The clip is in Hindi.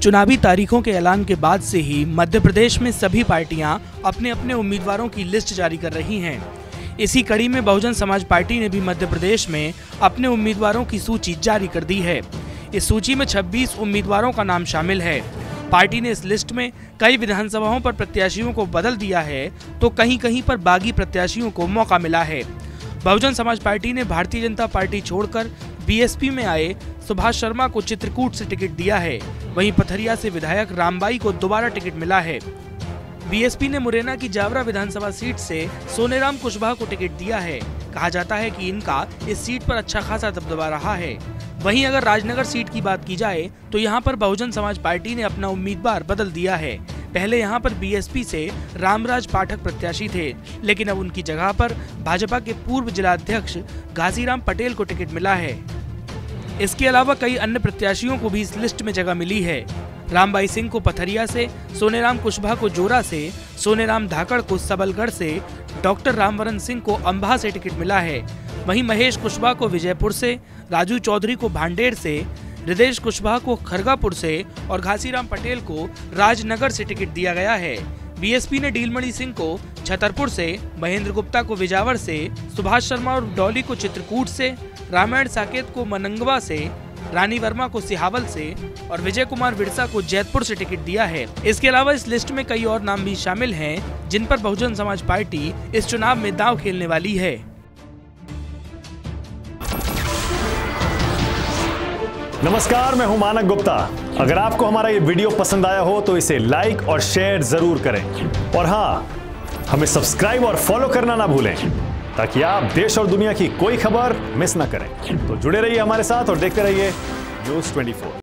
चुनावी तारीखों के ऐलान के बाद से ही मध्य प्रदेश में सभी पार्टियां अपने अपने उम्मीदवारों की लिस्ट जारी कर रही हैं। इसी कड़ी में बहुजन समाज पार्टी ने भी मध्य प्रदेश में अपने उम्मीदवारों की सूची जारी कर दी है। इस सूची में 26 उम्मीदवारों का नाम शामिल है। पार्टी ने इस लिस्ट में कई विधानसभाओं पर प्रत्याशियों को बदल दिया है तो कहीं कहीं पर बागी प्रत्याशियों को मौका मिला है। बहुजन समाज पार्टी ने भारतीय जनता पार्टी छोड़कर बीएसपी में आए सुभाष शर्मा को चित्रकूट से टिकट दिया है। वहीं पथरिया से विधायक रामबाई को दोबारा टिकट मिला है। बीएसपी ने मुरैना की जावरा विधानसभा सीट से सोनेराम कुशवाहा को टिकट दिया है। कहा जाता है कि इनका इस सीट पर अच्छा खासा दबदबा रहा है। वहीं अगर राजनगर सीट की बात की जाए तो यहां पर बहुजन समाज पार्टी ने अपना उम्मीदवार बदल दिया है। पहले यहां पर बीएसपी से रामराज पाठक प्रत्याशी थे, लेकिन अब उनकी जगह पर भाजपा के पूर्व जिलाध्यक्ष घासीराम पटेल को टिकट मिला है। इसके अलावा कई अन्य प्रत्याशियों को भी इस लिस्ट में जगह मिली है। रामबाई सिंह को पथरिया से, सोनेराम कुशवाहा को जोरा से, सोनेराम धाकड़ को सबलगढ़ से, डॉक्टर रामवरण सिंह को अंबाह से टिकट मिला है। वहीं महेश कुशवाहा को विजयपुर से, राजू चौधरी को भांडेर से, हृदय कुशवाहा को खरगापुर से और घासीराम पटेल को राजनगर से टिकट दिया गया है। बीएसपी ने डीलमणि सिंह को छतरपुर से, महेंद्र गुप्ता को बिजावर से, सुभाष शर्मा और डॉली को चित्रकूट से, रामायण साकेत को मनंगवा से, रानी वर्मा को सिहावल से और विजय कुमार विरसा को जैतपुर से टिकट दिया है। इसके अलावा इस लिस्ट में कई और नाम भी शामिल हैं, जिन पर बहुजन समाज पार्टी इस चुनाव में दांव खेलने वाली है। नमस्कार, मैं हूं मानक गुप्ता। अगर आपको हमारा ये वीडियो पसंद आया हो तो इसे लाइक और शेयर जरूर करें और हाँ, हमें सब्सक्राइब और फॉलो करना ना भूलें ताकि आप देश और दुनिया की कोई खबर मिस ना करें। तो जुड़े रहिए हमारे साथ और देखते रहिए न्यूज़ 24।